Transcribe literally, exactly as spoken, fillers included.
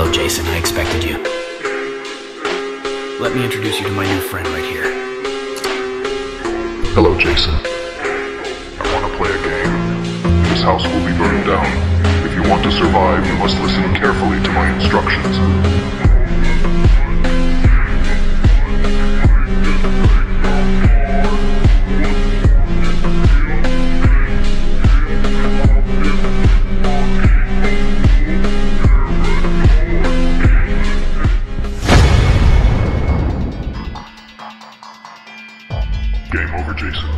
Hello, Jason. I expected you. Let me introduce you to my new friend right here. Hello, Jason. I want to play a game. This house will be burned down. If you want to survive, you must listen carefully to my instructions. Game over, Jason.